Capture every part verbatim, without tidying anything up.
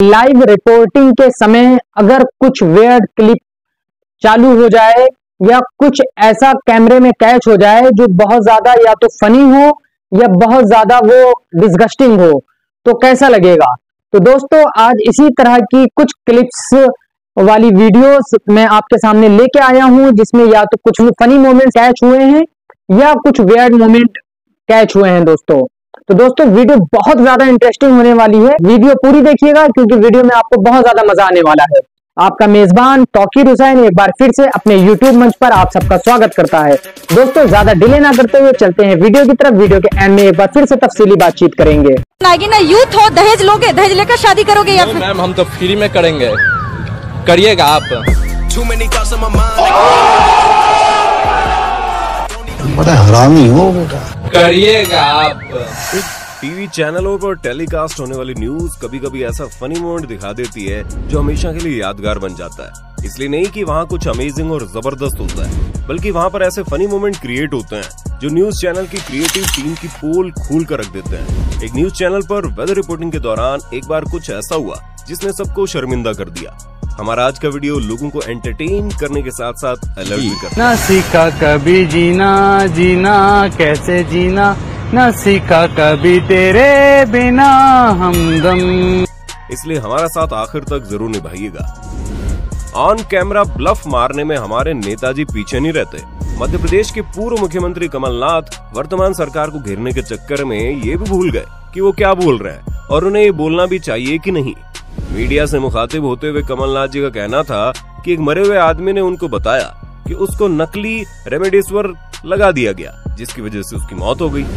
Live reporting के समय अगर कुछ वियर्ड क्लिप चालू हो जाए या कुछ ऐसा कैमरे में कैच हो जाए जो बहुत ज्यादा या तो फनी हो या बहुत ज्यादा वो डिस्गस्टिंग हो, तो कैसा लगेगा। तो दोस्तों आज इसी तरह की कुछ क्लिप्स वाली वीडियोस मैं आपके सामने लेके आया हूं, जिसमें या तो कुछ फनी मोमेंट कैच हुए हैं या कुछ वियर्ड मोमेंट कैच हुए हैं दोस्तों। तो दोस्तों वीडियो बहुत ज्यादा इंटरेस्टिंग होने वाली है, वीडियो पूरी देखिएगा क्योंकि वीडियो में आपको बहुत ज्यादा मजा आने वाला है। आपका मेजबान तौकीर हुसैन एक बार फिर से अपने यूट्यूब मंच पर आप सबका स्वागत करता है। दोस्तों ज्यादा डिले ना करते हुए चलते हैं वीडियो की तरफ। वीडियो के एंड में एक बार फिर से तफसीली बातचीत करेंगे। ना यूथ हो, दहेज लोगे, दहेज लेकर शादी करोगे या फिर मैम हम तो फ्री में करेंगे, करिएगा आप। बड़ा हरामी हो बेटा, करिएगा आप। टीवी चैनलों पर टेलीकास्ट होने वाली न्यूज कभी कभी ऐसा फनी मोमेंट दिखा देती है जो हमेशा के लिए यादगार बन जाता है। इसलिए नहीं कि वहाँ कुछ अमेजिंग और जबरदस्त होता है, बल्कि वहाँ पर ऐसे फनी मोमेंट क्रिएट होते हैं जो न्यूज चैनल की क्रिएटिव टीम की पोल खोल कर रख देते हैं। एक न्यूज चैनल पर वेदर रिपोर्टिंग के दौरान एक बार कुछ ऐसा हुआ जिसने सबको शर्मिंदा कर दिया। हमारा आज का वीडियो लोगों को एंटरटेन करने के साथ साथ अलर्ट भी करता है। ना सीखा कभी जीना, जीना कैसे जीना, ना सीखा कभी तेरे बिना हमदम। इसलिए हमारा साथ आखिर तक जरूर निभाइएगा। ऑन कैमरा ब्लफ मारने में हमारे नेताजी पीछे नहीं रहते। मध्य प्रदेश के पूर्व मुख्यमंत्री कमलनाथ वर्तमान सरकार को घेरने के चक्कर में ये भी भूल गए कि वो क्या बोल रहे हैं और उन्हें ये बोलना भी चाहिए कि नहीं। मीडिया से मुखातिब होते हुए कमलनाथ जी का कहना था कि एक मरे हुए आदमी ने उनको बताया कि उसको नकली रेमडेसिविर लगा दिया गया, जिसकी वजह से उसकी मौत हो गई।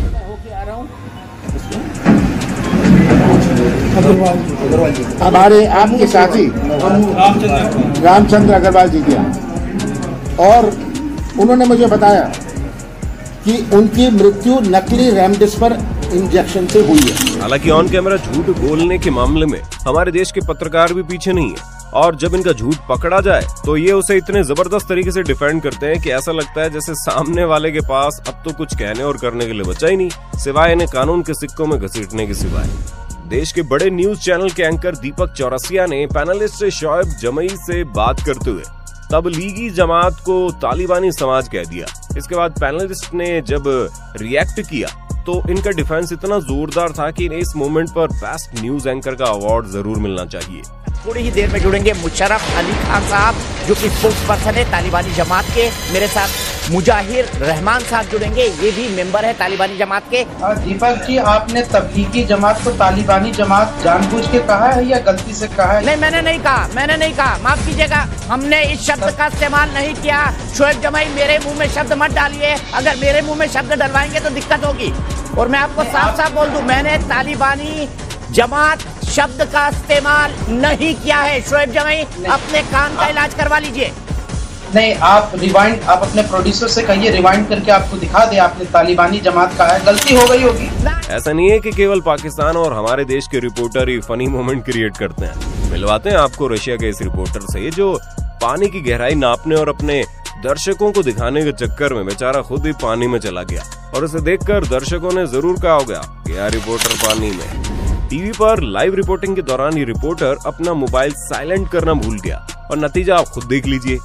हमारे आपके साथी रामचंद्र अग्रवाल जी किया और उन्होंने मुझे बताया कि उनकी मृत्यु नकली रेमडेसिविर इंजेक्शन से हुई है। हालांकि ऑन कैमरा झूठ बोलने के मामले में हमारे देश के पत्रकार भी पीछे नहीं है, और जब इनका झूठ पकड़ा जाए तो ये उसे इतने जबरदस्त तरीके से डिफेंड करते हैं कि ऐसा लगता है जैसे सामने वाले के पास अब तो कुछ कहने और करने के लिए बचा ही नहीं, सिवाय इन्हें कानून के सिक्कों में घसीटने के सिवाय। देश के बड़े न्यूज चैनल के एंकर दीपक चौरसिया ने पैनलिस्ट शोएब जमई से बात करते हुए तबलीगी जमात को तालिबानी समाज कह दिया। इसके बाद पैनलिस्ट ने जब रिएक्ट किया तो इनका डिफेंस इतना जोरदार था कि इन्हें इस मोमेंट पर बेस्ट न्यूज एंकर का अवार्ड जरूर मिलना चाहिए। थोड़ी ही देर में जुड़ेंगे मुशर्रफ अली खान साहब जो कि स्पोक्स पर्सन है तालिबानी जमात के। मेरे साथ मुजाहिर रहमान साहब जुड़ेंगे, ये भी मेंबर है तालिबानी जमात के। दीपक जी आपने तबलीगी जमात को तालिबानी जमात जानबूझ के कहा है या गलती से कहा है? नहीं मैंने नहीं कहा, मैंने नहीं कहा, माफ कीजिएगा, हमने इस शब्द का इस्तेमाल नहीं किया। शोएब जमई मेरे मुँह में शब्द मत डालिए, अगर मेरे मुँह में शब्द डलवाएंगे तो दिक्कत होगी। और मैं आपको साफ साफ बोल दूं, मैंने तालिबानी जमात शब्द का इस्तेमाल नहीं किया है। शोएब जमई अपने कान का इलाज करवा लीजिए। नहीं आप रिवाइंड, आप अपने प्रोड्यूसर से कहिए रिवाइंड करके आपको दिखा दे आपने तालिबानी जमात कहा है, गलती हो गई होगी। ऐसा नहीं है कि केवल पाकिस्तान और हमारे देश के रिपोर्टर ही फनी मोमेंट क्रिएट करते हैं। मिलवाते हैं आपको रशिया के इस रिपोर्टर से जो पानी की गहराई नापने और अपने दर्शकों को दिखाने के चक्कर में बेचारा खुद ही पानी में चला गया, और उसे देखकर दर्शकों ने जरूर कहा होगा कि यार रिपोर्टर पानी में। टीवी पर लाइव रिपोर्टिंग के दौरान ये रिपोर्टर अपना मोबाइल साइलेंट करना भूल गया, और नतीजा आप खुद देख लीजिए।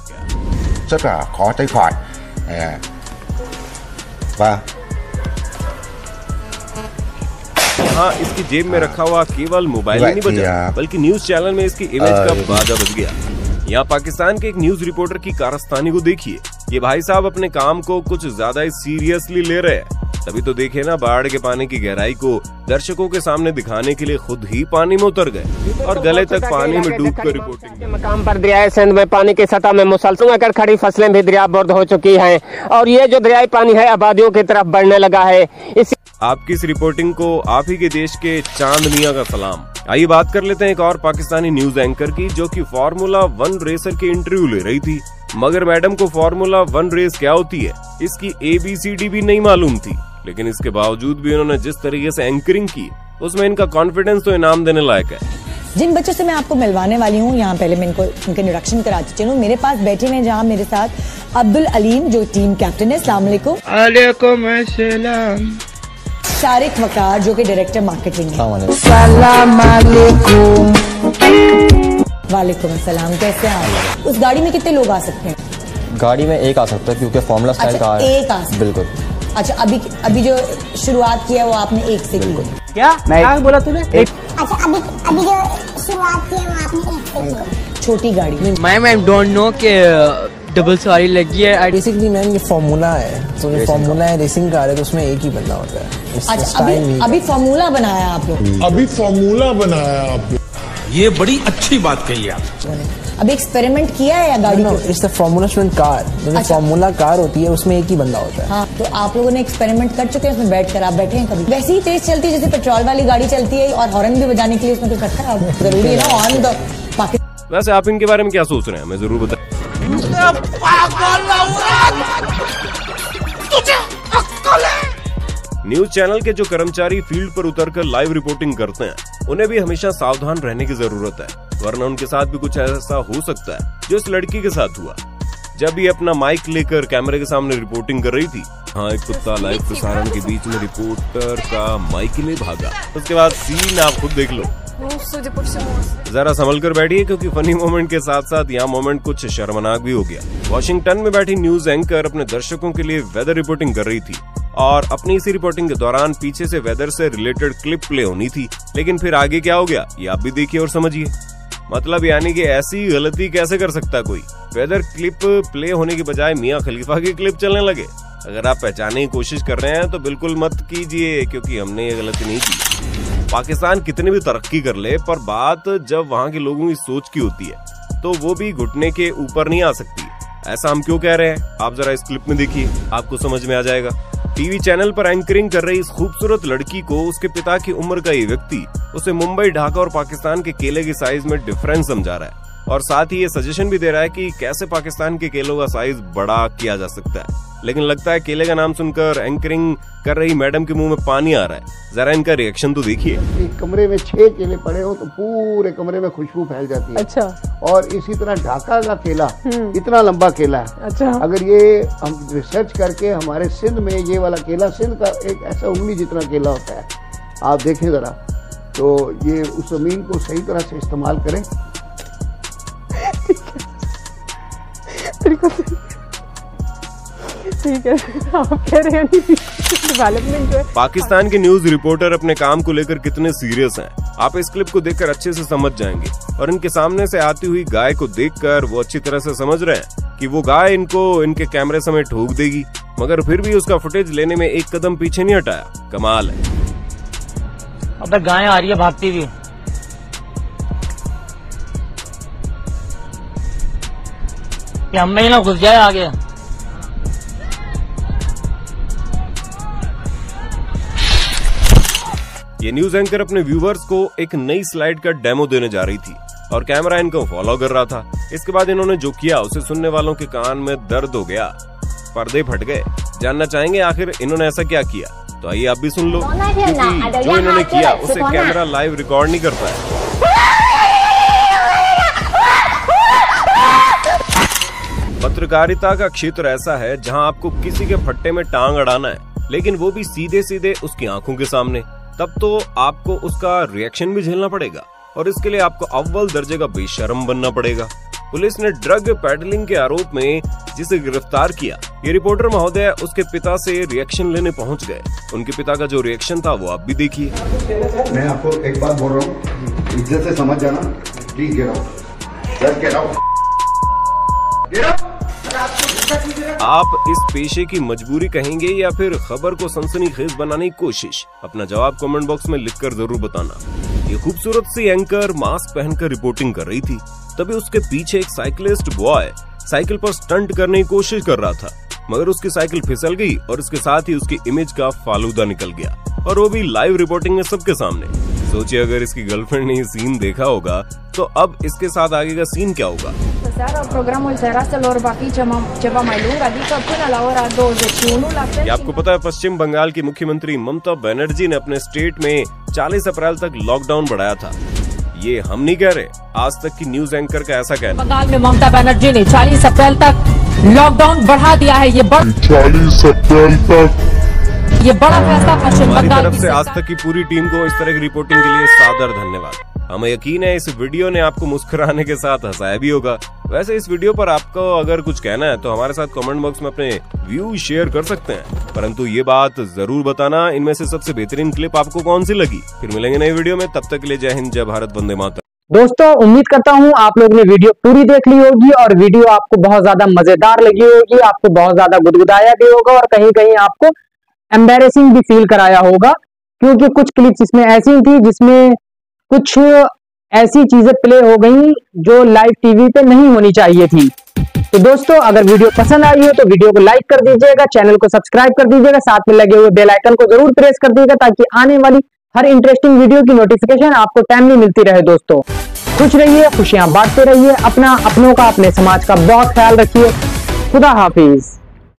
हाँ, इसकी जेब में रखा हुआ केवल मोबाइल ही नहीं बचा, बल्कि न्यूज चैनल में इसकी इमेज का बाजा बज गया। यहाँ पाकिस्तान के एक न्यूज रिपोर्टर की कारस्तानी को देखिए। ये भाई साहब अपने काम को कुछ ज्यादा ही सीरियसली ले रहे हैं, तभी तो देखे ना बाढ़ के पानी की गहराई को दर्शकों के सामने दिखाने के लिए खुद ही पानी में उतर गए और गले तक पानी में डूबकर रिपोर्टिंग के मकाम पर दरियाए सिंध में पानी की सतह में मुसलसल होकर खड़ी फसलें भी दरियाबोर्द हो चुकी हैं, और ये जो दरियाई पानी है आबादियों की तरफ बढ़ने लगा है। इस आपकी इस रिपोर्टिंग को आप ही के देश के चांद मियां का सलाम। आइए बात कर लेते हैं एक और पाकिस्तानी न्यूज एंकर की जो कि फार्मूला वन रेसर की इंटरव्यू ले रही थी, मगर मैडम को फार्मूला वन रेस क्या होती है इसकी ए बी सी डी भी नहीं मालूम थी। लेकिन इसके बावजूद भी उन्होंने जिस तरीके से एंकरिंग की उसमें इनका कॉन्फिडेंस तो इनाम देने लायक है। जिन बच्चों से मैं आपको मिलवाने वाली हूँ, यहाँ पहले मैं इनको इनका इंट्रोडक्शन कराती चलूँ। मेरे पास बैठे हैं जहाँ मेरे साथ अब्दुल अलीम जो टीम कैप्टन है, अस्सलाम वालेकुम। वालेकुम अस्सलाम। शारिक वकार जो कि डायरेक्टर मार्केटिंग है। सलाम वालेकुम। वालेकुम अस्सलाम, कैसे हैं आप? उस गाड़ी में कितने लोग आ सकते हैं? गाड़ी में एक आ सकता है क्योंकि फॉर्मूला स्टाइल अच्छा, कार है। एक आ सकता है। बिल्कुल। अच्छा, अभी अभी जो शुरुआत की है वो आपने एक से की। क्या क्या बोला तूने? एक। अच्छा, अभी अभी जो शुरुआत की है वो आपने एक से की। छोटी गाड़ी। मैम आई डोंट नो कि डबल सवारी लगी है। बेसिकली मैम ये फॉर्मूला है, तो ये फॉर्मूला है, रेसिंग कार है, तो उसमें एक ही बंदा होता है। अच्छा, अभी अभी फॉर्मूला बनाया आप लोग? अभी फॉर्मूला बनाया आप लोग। ये बड़ी अच्छी बात कही आप। अभी एक्सपेरिमेंट किया है या गाड़ी? It's the formula student car. जो फॉर्मूला कार होती है उसमें एक ही बंदा होता है। हाँ, तो आप लोगों ने एक्सपेरिमेंट कर चुके हैं उसमें बैठ कर? आप बैठे हैं कभी? वैसे ही तेज चलती है जैसे पेट्रोल वाली गाड़ी चलती है और हॉर्न भी बजाने के लिए उसमें कुछ रखा है? जरूरी है ना ऑन द पाकिस्तान। वैसे आप इनके बारे में क्या सोच रहे हैं, मैं जरूर बताएं। न्यूज चैनल के जो कर्मचारी फील्ड पर उतरकर लाइव रिपोर्टिंग करते हैं उन्हें भी हमेशा सावधान रहने की जरूरत है, वरना उनके साथ भी कुछ ऐसा हो सकता है जो इस लड़की के साथ हुआ जब ये अपना माइक लेकर कैमरे के सामने रिपोर्टिंग कर रही थी। हाँ, एक कुत्ता लाइव प्रसारण के बीच में रिपोर्टर का माइक ले भागा। उसके बाद सीन आप खुद देख लो। जरा संभल कर बैठिए क्योंकि फनी मोमेंट के साथ साथ यहाँ मोमेंट कुछ शर्मनाक भी हो गया। वॉशिंगटन में बैठी न्यूज एंकर अपने दर्शकों के लिए वेदर रिपोर्टिंग कर रही थी और अपनी इसी रिपोर्टिंग के दौरान पीछे से वेदर से रिलेटेड क्लिप प्ले होनी थी, लेकिन फिर आगे क्या हो गया ये आप भी देखिए और समझिए। मतलब यानी कि ऐसी गलती कैसे कर सकता कोई? वेदर क्लिप प्ले होने की बजाय मियां खलीफा की क्लिप चलने लगे। अगर आप पहचानने की कोशिश कर रहे हैं तो बिल्कुल मत कीजिए क्योंकि हमने ये गलती नहीं की। पाकिस्तान कितनी भी तरक्की कर ले, पर बात जब वहाँ के लोगों की सोच की होती है तो वो भी घुटने के ऊपर नहीं आ सकती। ऐसा हम क्यों कह रहे हैं आप जरा इस क्लिप में देखिए, आपको समझ में आ जाएगा। टीवी चैनल पर एंकरिंग कर रही इस खूबसूरत लड़की को उसके पिता की उम्र का ये व्यक्ति उसे मुंबई, ढाका और पाकिस्तान के केले की साइज में डिफरेंस समझा रहा है और साथ ही ये सजेशन भी दे रहा है कि कैसे पाकिस्तान के केलों का साइज बड़ा किया जा सकता है। लेकिन लगता है केले का नाम सुनकर एंकरिंग कर रही मैडम के मुंह में पानी आ रहा है। जरा इनका रिएक्शन तो देखिए। एक कमरे में छह केले पड़े हो तो पूरे कमरे में खुशबू फैल जाती है। अच्छा। और इसी तरह ढाका का केला इतना लंबा केला है। अच्छा। अगर ये हम रिसर्च करके हमारे सिंध में ये वाला केला, सिंध का एक ऐसा उंगली जितना केला होता है, आप देखें जरा, तो ये उस जमीन को सही तरह से इस्तेमाल करें। ठीक है, आप कह रहे हैं डेवलपमेंट जो है। पाकिस्तान के न्यूज रिपोर्टर अपने काम को लेकर कितने सीरियस हैं, आप इस क्लिप को देखकर अच्छे से समझ जाएंगे। और इनके सामने से आती हुई गाय को देखकर वो अच्छी तरह से समझ रहे हैं कि वो गाय इनको इनके कैमरे समेत ठोक देगी, मगर फिर भी उसका फुटेज लेने में एक कदम पीछे नहीं हटाया। कमाल है। अब गाय आ रही है भागती हुई। हमें ना घुस जाए आगे। ये न्यूज एंकर अपने व्यूवर्स को एक नई स्लाइड का डेमो देने जा रही थी और कैमरा इनको फॉलो कर रहा था। इसके बाद इन्होंने जो किया उसे सुनने वालों के कान में दर्द हो गया, पर्दे फट गए। जानना चाहेंगे आखिर इन्होंने ऐसा क्या किया? तो आइए आप भी सुन लो, क्योंकि जो इन्होंने किया उसे कैमरा लाइव रिकॉर्ड नहीं करता है। पत्रकारिता का क्षेत्र ऐसा है जहां आपको किसी के फट्टे में टांग अड़ाना है, लेकिन वो भी सीधे सीधे उसकी आंखों के सामने। तब तो आपको उसका रिएक्शन भी झेलना पड़ेगा और इसके लिए आपको अव्वल दर्जे का बेशर्म बनना पड़ेगा। पुलिस ने ड्रग पैडलिंग के आरोप में जिसे गिरफ्तार किया, ये रिपोर्टर महोदय उसके पिता से रिएक्शन लेने पहुंच गए। उनके पिता का जो रिएक्शन था वो आप भी देखिए। मैं आपको एक बात बोल रहा हूँ, इज्जत से समझ जाना। Please get out, just get out. आप इस पेशे की मजबूरी कहेंगे या फिर खबर को सनसनीखेज बनाने की कोशिश? अपना जवाब कमेंट बॉक्स में लिखकर जरूर बताना। ये खूबसूरत सी एंकर मास्क पहनकर रिपोर्टिंग कर रही थी, तभी उसके पीछे एक साइकिलिस्ट बॉय साइकिल पर स्टंट करने की कोशिश कर रहा था, मगर उसकी साइकिल फिसल गई और इसके साथ ही उसकी इमेज का फालूदा निकल गया, और वो भी लाइव रिपोर्टिंग में सबके सामने। सोचिए अगर इसकी गर्लफ्रेंड ने ये सीन देखा होगा तो अब इसके साथ आगे का सीन क्या होगा? आपको पता है पश्चिम बंगाल की मुख्यमंत्री ममता बनर्जी ने अपने स्टेट में चालीस अप्रैल तक लॉकडाउन बढ़ाया था। ये हम नहीं कह रहे, आज तक की न्यूज एंकर का ऐसा कहना। बंगाल में ममता बनर्जी ने चालीस अप्रैल तक लॉकडाउन बढ़ा दिया है। ये चालीस अप्रैल तक ये बड़ा फैसला पश्चिम हमारी बंगाल तरफ से आज तक की पूरी टीम को इस तरह की रिपोर्टिंग के लिए सादर धन्यवाद। हमें यकीन है इस वीडियो ने आपको मुस्कुराने के साथ हंसाया भी होगा। वैसे इस वीडियो पर आपको अगर कुछ कहना है तो हमारे साथ कमेंट बॉक्स में अपने व्यू शेयर कर सकते हैं, परंतु ये बात जरूर बताना इनमें से सबसे बेहतरीन क्लिप आपको कौन सी लगी। फिर मिलेंगे नई वीडियो में, तब तक के लिए जय हिंद, जय भारत, वंदे मातरम। दोस्तों उम्मीद करता हूँ आप लोग ने वीडियो पूरी देख ली होगी और वीडियो आपको बहुत ज्यादा मजेदार लगी होगी, आपको बहुत ज्यादा गुदगुदाया भी होगा और कहीं कहीं आपको एम्बैरेसिंग भी फील कराया होगा, क्योंकि कुछ क्लिप्स इसमें ऐसी थी जिसमें कुछ ऐसी चीजें प्ले हो गई जो लाइव टीवी पे नहीं होनी चाहिए थी। तो दोस्तों अगर वीडियो पसंद आई हो तो वीडियो को लाइक कर दीजिएगा, चैनल को सब्सक्राइब कर दीजिएगा, साथ में लगे हुए बेल आइकन को जरूर प्रेस कर दीजिएगा ताकि आने वाली हर इंटरेस्टिंग वीडियो की नोटिफिकेशन आपको टाइमली मिलती रहे। दोस्तों खुश रहिए, खुशियां बांटते रहिए, अपना अपनों का अपने समाज का बहुत ख्याल रखिए। खुदा हाफिज।